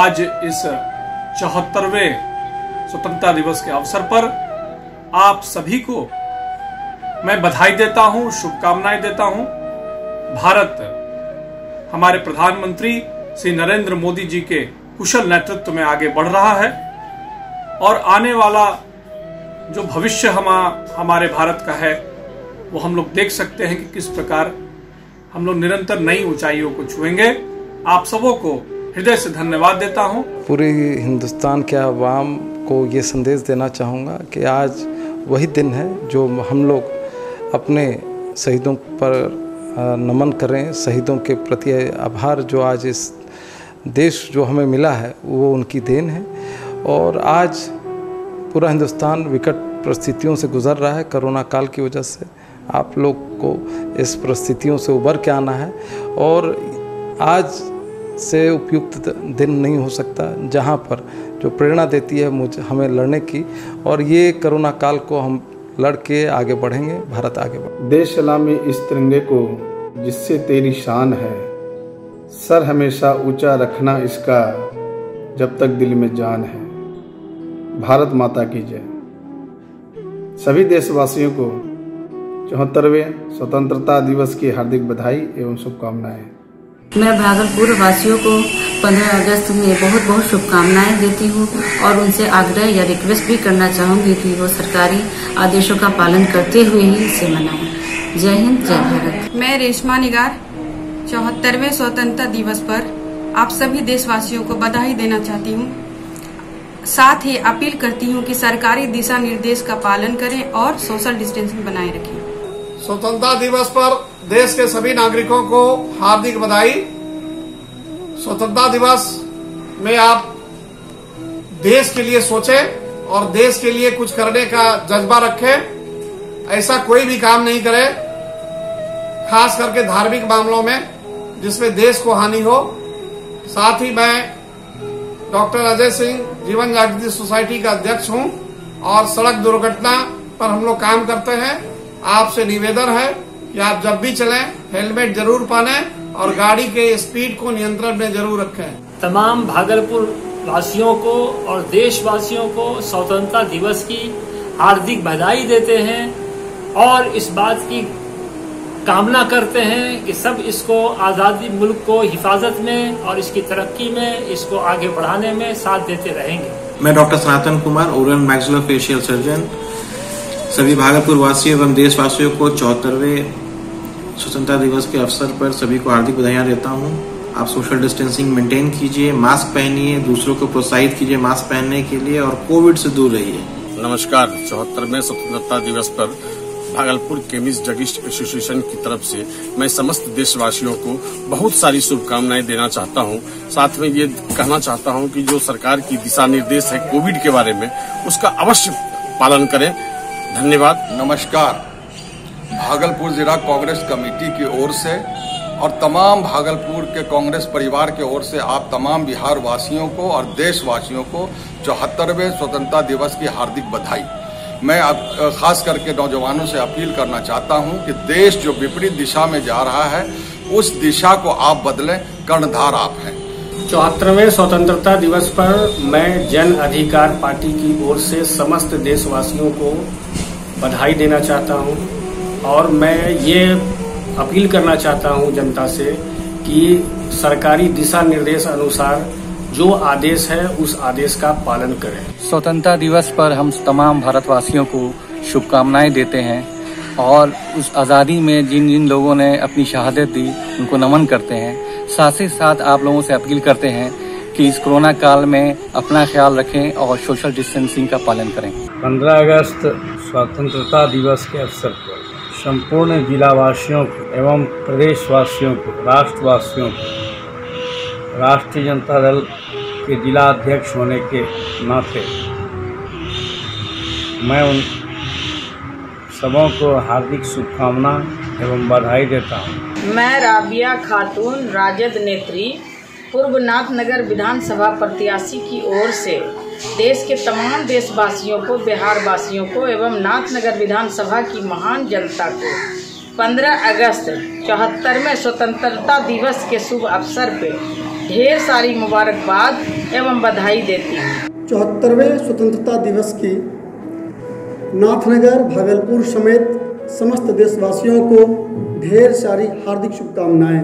आज इस 74वें स्वतंत्रता दिवस के अवसर पर आप सभी को मैं बधाई देता हूं, शुभकामनाएं देता हूं। भारत हमारे प्रधानमंत्री श्री नरेंद्र मोदी जी के कुशल नेतृत्व में आगे बढ़ रहा है और आने वाला जो भविष्य हमारे भारत का है वो हम लोग देख सकते हैं कि किस प्रकार हम लोग निरंतर नई ऊंचाइयों को छुएंगे। आप सबों को हृदय से धन्यवाद देता हूं। पूरे हिंदुस्तान के आवाम को ये संदेश देना चाहूँगा कि आज वही दिन है जो हम लोग अपने शहीदों पर नमन करें, शहीदों के प्रति आभार। जो आज इस देश जो हमें मिला है वो उनकी देन है और आज पूरा हिंदुस्तान विकट परिस्थितियों से गुजर रहा है। कोरोना काल की वजह से आप लोग को इस परिस्थितियों से उबर के आना है और आज से उपयुक्त दिन नहीं हो सकता जहां पर जो प्रेरणा देती है हमें लड़ने की, और ये कोरोना काल को हम लड़ के आगे बढ़ेंगे, भारत आगे बढ़ेगा। देश सलामी इस तिरंगे को जिससे तेरी शान है, सर हमेशा ऊंचा रखना इसका जब तक दिल में जान है। भारत माता की जय। सभी देशवासियों को 74वें स्वतंत्रता दिवस की हार्दिक बधाई एवं शुभकामनाएं। मैं भागलपुर वासियों को 15 अगस्त में बहुत बहुत शुभकामनाएं देती हूं और उनसे आग्रह या रिक्वेस्ट भी करना चाहूंगी कि वो सरकारी आदेशों का पालन करते हुए ही इसे मनाएं। जय हिंद, जय भारत। मैं रेशमा निगार 74वें स्वतंत्रता दिवस पर आप सभी देशवासियों को बधाई देना चाहती हूं। साथ ही अपील करती हूं कि सरकारी दिशा निर्देश का पालन करें और सोशल डिस्टेंसिंग बनाए रखें। स्वतंत्रता दिवस पर देश के सभी नागरिकों को हार्दिक बधाई। स्वतंत्रता दिवस में आप देश के लिए सोचें और देश के लिए कुछ करने का जज्बा रखें। ऐसा कोई भी काम नहीं करे, खास करके धार्मिक मामलों में जिसमें देश को हानि हो। साथ ही मैं डॉक्टर अजय सिंह जीवन जागृति सोसाइटी का अध्यक्ष हूं और सड़क दुर्घटना पर हम लोग काम करते हैं। आपसे निवेदन है कि आप जब भी चलें हेलमेट जरूर पहनें और गाड़ी के स्पीड को नियंत्रण में जरूर रखें। तमाम भागलपुर वासियों को और देशवासियों को स्वतंत्रता दिवस की हार्दिक बधाई देते हैं और इस बात की कामना करते हैं कि सब इसको आज़ादी मुल्क को हिफाजत में और इसकी तरक्की में, इसको आगे बढ़ाने में साथ देते रहेंगे। मैं doctor Sanatan Kumar, oral maxillofacial surgeon, सभी भागलपुर वासियों एवं देशवासियों को 74वें स्वतंत्रता दिवस के अवसर पर सभी को हार्दिक बधाइयां देता हूं। आप सोशल डिस्टेंसिंग मेंटेन कीजिए, मास्क पहनिए, दूसरों को प्रोत्साहित कीजिए मास्क पहनने के लिए और कोविड से दूर रहिए। नमस्कार। 74वें स्वतंत्रता दिवस पर भागलपुर केमिस्ट ड्रगिस्ट एसोसिएशन की तरफ से मैं समस्त देशवासियों को बहुत सारी शुभकामनाएं देना चाहता हूं। साथ में ये कहना चाहता हूं कि जो सरकार की दिशा निर्देश है कोविड के बारे में, उसका अवश्य पालन करें। धन्यवाद। नमस्कार। भागलपुर जिला कांग्रेस कमेटी की ओर से और तमाम भागलपुर के कांग्रेस परिवार की ओर से आप तमाम बिहार वासियों को और देशवासियों को 74वें स्वतंत्रता दिवस की हार्दिक बधाई। मैं खास करके नौजवानों से अपील करना चाहता हूं कि देश जो विपरीत दिशा में जा रहा है उस दिशा को आप बदलें, कर्णधार आप हैं। 74वें स्वतंत्रता दिवस पर मैं जन अधिकार पार्टी की ओर से समस्त देशवासियों को बधाई देना चाहता हूं और मैं ये अपील करना चाहता हूं जनता से कि सरकारी दिशा निर्देश अनुसार जो आदेश है उस आदेश का पालन करें। स्वतंत्रता दिवस पर हम तमाम भारतवासियों को शुभकामनाएं देते हैं और उस आज़ादी में जिन जिन लोगों ने अपनी शहादत दी उनको नमन करते हैं। साथ ही साथ आप लोगों से अपील करते हैं कि इस कोरोना काल में अपना ख्याल रखें और सोशल डिस्टेंसिंग का पालन करें। 15 अगस्त स्वतंत्रता दिवस के अवसर पर संपूर्ण जिलावासियों को एवं प्रदेशवासियों को, राष्ट्रवासियों को, राष्ट्रीय जनता दल के जिला अध्यक्ष होने के नाते मैं उन सबों को हार्दिक शुभकामना एवं बधाई देता हूँ। मैं राबिया खातून राजद नेत्री पूर्व नाथनगर विधानसभा प्रत्याशी की ओर से देश के तमाम देशवासियों को, बिहार वासियों को एवं नाथनगर विधानसभा की महान जनता को 15 अगस्त 74वें स्वतंत्रता दिवस के शुभ अवसर पे ढेर सारी मुबारकबाद एवं बधाई देती हूँ। 74वें स्वतंत्रता दिवस की नाथनगर भागलपुर समेत समस्त देशवासियों को ढेर सारी हार्दिक शुभकामनाएं।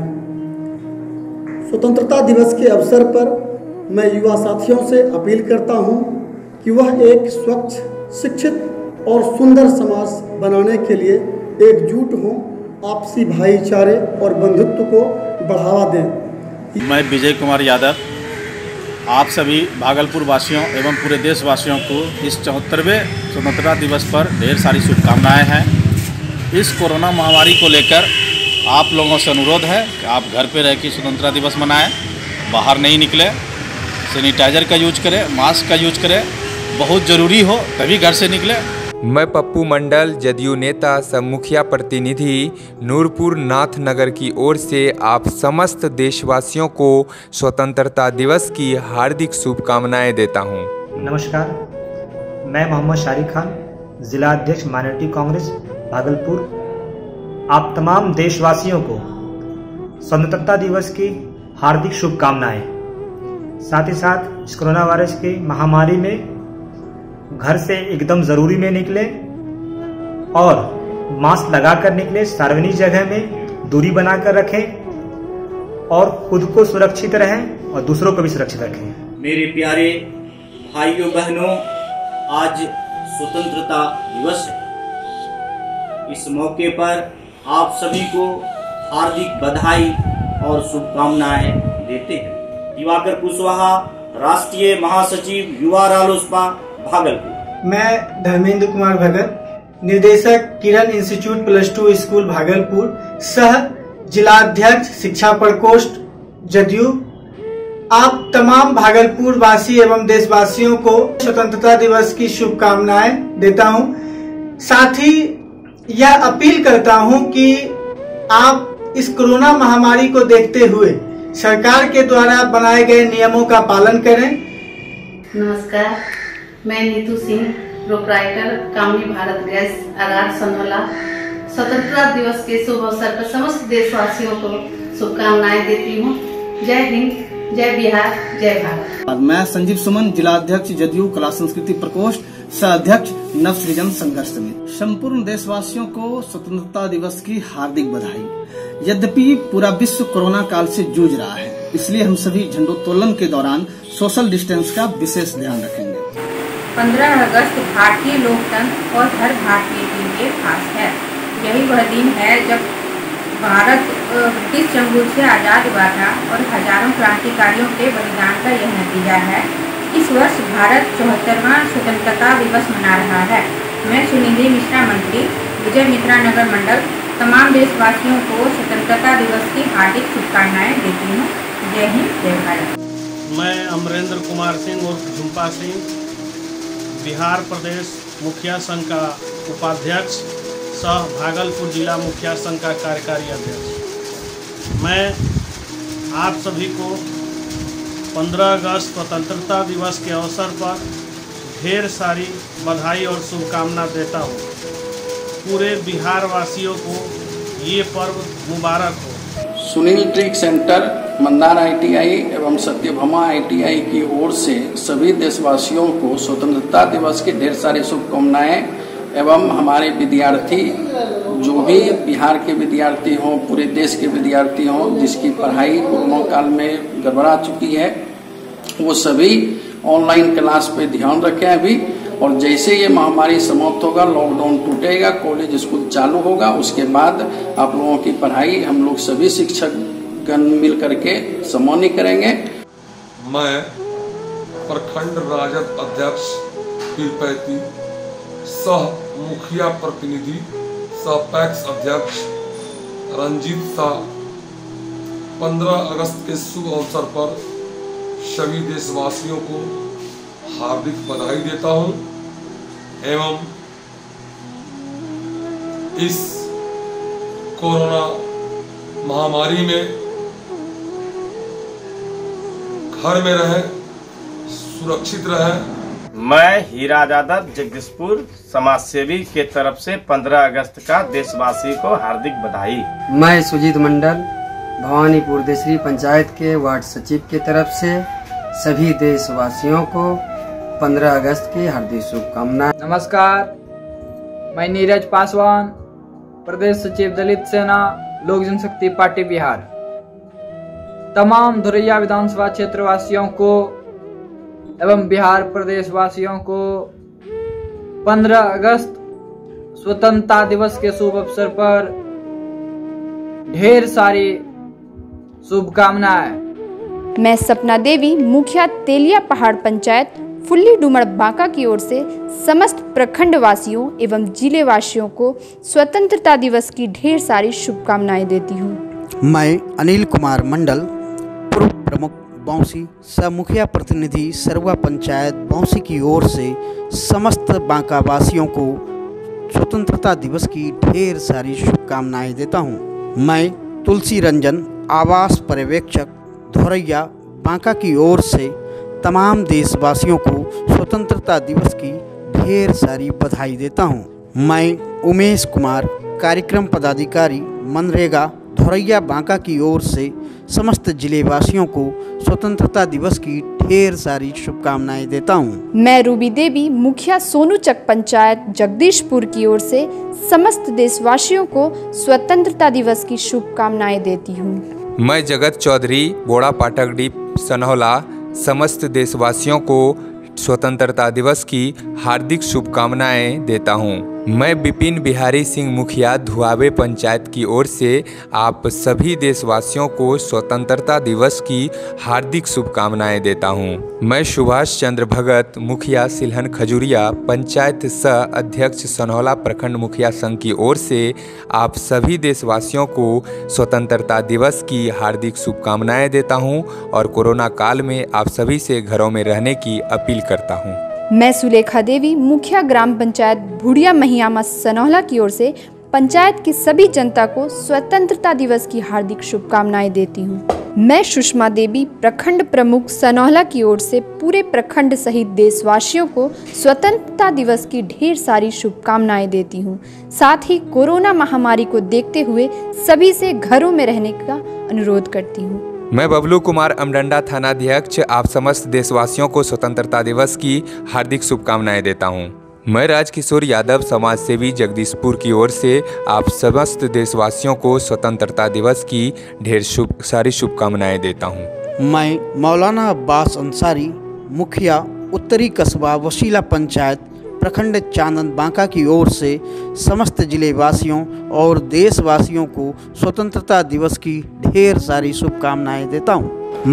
स्वतंत्रता दिवस के अवसर पर मैं युवा साथियों से अपील करता हूं कि वह एक स्वच्छ, शिक्षित और सुंदर समाज बनाने के लिए एकजुट हों, आपसी भाईचारे और बंधुत्व को बढ़ावा दें। मैं विजय कुमार यादव आप सभी भागलपुर वासियों एवं पूरे देशवासियों को इस 74वें स्वतंत्रता दिवस पर ढेर सारी शुभकामनाएं हैं। इस कोरोना महामारी को लेकर आप लोगों से अनुरोध है कि आप घर पे रह के स्वतंत्रता दिवस मनाएं, बाहर नहीं निकले, सैनिटाइजर का यूज करें, मास्क का यूज करें, बहुत ज़रूरी हो तभी घर से निकले। मैं पप्पू मंडल, जदयू नेता सह मुखिया प्रतिनिधि नूरपुर नाथनगर की ओर से आप समस्त देशवासियों को स्वतंत्रता दिवस की हार्दिक शुभकामनाएं देता हूं। नमस्कार, मैं मोहम्मद शारिक खान, जिला अध्यक्ष माइनॉरिटी कांग्रेस भागलपुर। आप तमाम देशवासियों को स्वतंत्रता दिवस की हार्दिक शुभकामनाएं। साथ ही साथ इस कोरोना वायरस की महामारी में घर से एकदम जरूरी में निकले और मास्क लगाकर निकले, सार्वजनिक जगह में दूरी बनाकर रखें और खुद को सुरक्षित रहें और दूसरों को भी सुरक्षित रखें। मेरे प्यारे भाइयों बहनों, आज स्वतंत्रता दिवस है। इस मौके पर आप सभी को हार्दिक बधाई और शुभकामनाएं देते हैं। दिवाकर कुशवाहा, राष्ट्रीय महासचिव युवा रालोसपा भागलपुर। मैं धर्मेंद्र कुमार भगत, निर्देशक किरण इंस्टीट्यूट +2 स्कूल भागलपुर, सह जिलाध्यक्ष शिक्षा प्रकोष्ठ जदयू। आप तमाम भागलपुर वासी एवं देशवासियों को स्वतंत्रता दिवस की शुभकामनाएं देता हूं। साथ ही यह अपील करता हूं कि आप इस कोरोना महामारी को देखते हुए सरकार के द्वारा बनाए गए नियमों का पालन करें। नमस्कार, मैं नीतू सिंह, प्रोप्राइटर कामनी भारत गैस आगार सनहौला। स्वतंत्रता दिवस के शुभ अवसर पर समस्त देशवासियों को शुभकामनाएं देती हूँ। जय हिंद, जय बिहार, जय भारत। मैं संजीव सुमन, जिलाध्यक्ष जदयू कला संस्कृति प्रकोष्ठ, सह अध्यक्ष नव सृजन संघर्ष समिति। संपूर्ण देशवासियों को स्वतंत्रता दिवस की हार्दिक बधाई। यद्यपि पूरा विश्व कोरोना काल से जूझ रहा है, इसलिए हम सभी झंडोत्तोलन के दौरान सोशल डिस्टेंस का विशेष ध्यान रखेंगे। 15 अगस्त भारतीय लोकतंत्र और हर भारतीय के लिए खास है। यही वह दिन है जब भारत ब्रिटिश चंगुल से आज़ाद हुआ था और हजारों क्रांतिकारियों के बलिदान का यह नतीजा है। इस वर्ष भारत 74वां स्वतंत्रता दिवस मना रहा है। मैं सुनिधि मिश्रा, मंत्री, विजय मित्रा नगर मंडल, तमाम देशवासियों को स्वतंत्रता दिवस की हार्दिक शुभकामनाएं देती हूँ। जय हिंद, जय भारत। मैं अमरेंद्र कुमार सिंह उर्फ झुम्पा सिंह, बिहार प्रदेश मुखिया संघ का उपाध्यक्ष सह भागलपुर जिला मुखिया संघ का कार्यकारी अध्यक्ष। मैं आप सभी को 15 अगस्त स्वतंत्रता दिवस के अवसर पर ढेर सारी बधाई और शुभकामना देता हूँ। पूरे बिहार वासियों को ये पर्व मुबारक हो। Sunil trick centre, Mandar ITI एवं सत्यभामा ITI की ओर से सभी देशवासियों को स्वतंत्रता दिवस की ढेर सारी शुभकामनाएं एवं हमारे विद्यार्थी, जो भी बिहार के विद्यार्थी हों, पूरे देश के विद्यार्थी हों, जिसकी पढ़ाई कोरोना काल में गड़बड़ा चुकी है, वो सभी ऑनलाइन क्लास पे ध्यान रखें अभी। और जैसे ये महामारी समाप्त होगा, लॉकडाउन टूटेगा, कॉलेज स्कूल चालू होगा, उसके बाद आप लोगों की पढ़ाई हम लोग सभी शिक्षक गण मिल करके समन्वय करेंगे। मैं प्रखंड राजद अध्यक्ष पीरपैती, सह मुखिया प्रतिनिधि, सह पैक्स अध्यक्ष रंजीत शाह 15 अगस्त के शुभ अवसर पर सभी देशवासियों को हार्दिक बधाई देता हूं एवं इस कोरोना महामारी में घर में रहें, सुरक्षित रहें। मैं हीरा यादव जगदीशपुर समाज सेवी के तरफ से 15 अगस्त का देशवासी को हार्दिक बधाई। मैं सुजीत मंडल, भवानीपुर देसरी पंचायत के वार्ड सचिव की तरफ से सभी देशवासियों को 15 अगस्त की हार्दिक शुभकामनाएं। नमस्कार, मैं नीरज पासवान, प्रदेश सचिव दलित सेना लोक जनशक्ति पार्टी बिहार। तमाम धुरैया विधानसभा क्षेत्र वासियों को एवं बिहार प्रदेश वासियों को 15 अगस्त स्वतंत्रता दिवस के शुभ अवसर पर ढेर सारी शुभकामनाएं। मैं सपना देवी, मुखिया तेलिया पहाड़ पंचायत फुल्ली डूमर बांका की ओर से समस्त प्रखंड वासियों एवं जिले वासियों को स्वतंत्रता दिवस की ढेर सारी शुभकामनाएं देती हूं। मैं अनिल कुमार मंडल, पूर्व प्रमुख बौंसी सह मुखिया प्रतिनिधि सरवा पंचायत बौंसी की ओर से समस्त बांका वासियों को स्वतंत्रता दिवस की ढेर सारी शुभकामनाएं देता हूं। मैं तुलसी रंजन, आवास पर्यवेक्षक धोरैया बांका की ओर से तमाम देशवासियों को स्वतंत्रता दिवस की ढेर सारी बधाई देता हूं। मैं उमेश कुमार, कार्यक्रम पदाधिकारी मनरेगा धोरैया बांका की ओर से समस्त जिले वासियों को स्वतंत्रता दिवस की ढेर सारी शुभकामनाएं देता हूं। मैं रूबी देवी, मुखिया सोनूचक पंचायत जगदीशपुर की ओर से समस्त देशवासियों को स्वतंत्रता दिवस की शुभकामनाएं देती हूं। मैं जगत चौधरी, बोड़ा पाटकडी सनहौला, समस्त देशवासियों को स्वतंत्रता दिवस की हार्दिक शुभकामनाएं देता हूं। मैं बिपिन बिहारी सिंह, मुखिया धुआवे पंचायत की ओर से आप सभी देशवासियों को स्वतंत्रता दिवस की हार्दिक शुभकामनाएं देता हूं। मैं सुभाष चंद्र भगत, मुखिया सिलहन खजुरिया पंचायत सह अध्यक्ष सनहौला प्रखंड मुखिया संघ की ओर से आप सभी देशवासियों को स्वतंत्रता दिवस की हार्दिक शुभकामनाएं देता हूं और कोरोना काल में आप सभी से घरों में रहने की अपील करता हूं। मैं सुलेखा देवी, मुखिया ग्राम पंचायत भुड़िया महियामा सनहौला की ओर से पंचायत की सभी जनता को स्वतंत्रता दिवस की हार्दिक शुभकामनाएं देती हूं। मैं सुषमा देवी, प्रखंड प्रमुख सनहौला की ओर से पूरे प्रखंड सहित देशवासियों को स्वतंत्रता दिवस की ढेर सारी शुभकामनाएं देती हूं। साथ ही कोरोना महामारी को देखते हुए सभी से घरों में रहने का अनुरोध करती हूँ। मैं बबलू कुमार, अमडंडा थानाध्यक्ष, आप समस्त देशवासियों को स्वतंत्रता दिवस की हार्दिक शुभकामनाएं देता हूं। मैं राजकिशोर यादव, समाज सेवी जगदीशपुर की ओर से आप समस्त देशवासियों को स्वतंत्रता दिवस की ढेर सारी शुभकामनाएं देता हूं। मैं मौलाना अब्बास अंसारी, मुखिया उत्तरी कस्बा वसीला पंचायत प्रखंड चांदन बांका की ओर से समस्त जिले वासियों और देशवासियों को स्वतंत्रता दिवस की ढेर सारी शुभकामनाएं देता हूं।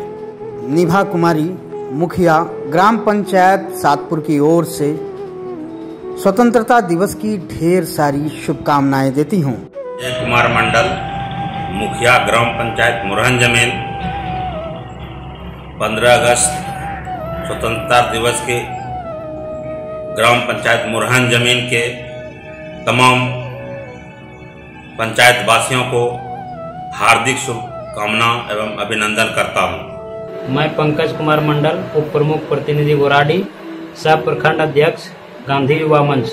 मैं निभा कुमारी, मुखिया ग्राम पंचायत सातपुर की ओर से स्वतंत्रता दिवस की ढेर सारी शुभकामनाएं देती हूं। जय कुमार मंडल, मुखिया ग्राम पंचायत मुरहन जमीन, 15 अगस्त स्वतंत्रता दिवस के ग्राम पंचायत मुरहन जमीन के तमाम पंचायत वासियों को हार्दिक शुभकामना एवं अभिनंदन करता हूं। मैं पंकज कुमार मंडल, उप प्रमुख प्रतिनिधि गोराडी, सह प्रखंड अध्यक्ष गांधी युवा मंच,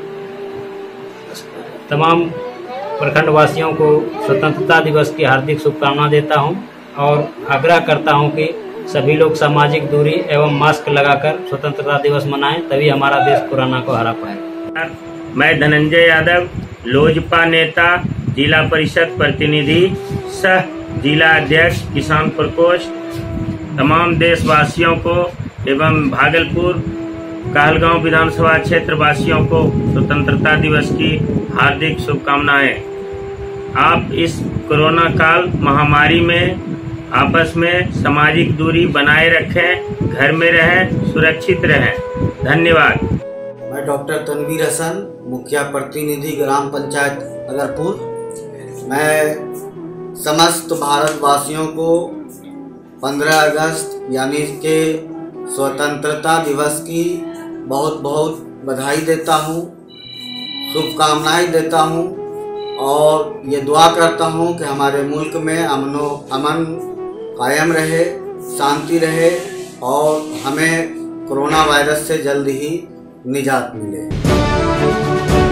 तमाम प्रखंड वासियों को स्वतंत्रता दिवस की हार्दिक शुभकामना देता हूं और आग्रह करता हूं कि सभी लोग सामाजिक दूरी एवं मास्क लगाकर स्वतंत्रता दिवस मनाएं, तभी हमारा देश कोरोना को हरा पाए। मैं धनंजय यादव, लोजपा नेता, जिला परिषद प्रतिनिधि सह जिला अध्यक्ष किसान प्रकोष्ठ, तमाम देशवासियों को एवं भागलपुर कहलगांव विधानसभा क्षेत्र वासियों को स्वतंत्रता दिवस की हार्दिक शुभकामनाएं। आप इस कोरोना काल महामारी में आपस में सामाजिक दूरी बनाए रखें, घर में रहें, सुरक्षित रहें। धन्यवाद। मैं डॉक्टर तनवीर हसन, मुखिया प्रतिनिधि ग्राम पंचायत अगरपुर। मैं समस्त भारतवासियों को 15 अगस्त यानी के स्वतंत्रता दिवस की बहुत बहुत बधाई देता हूँ, शुभकामनाएं देता हूँ और ये दुआ करता हूँ कि हमारे मुल्क में अमन कायम रहे, शांति रहे और हमें कोरोना वायरस से जल्द ही निजात मिले।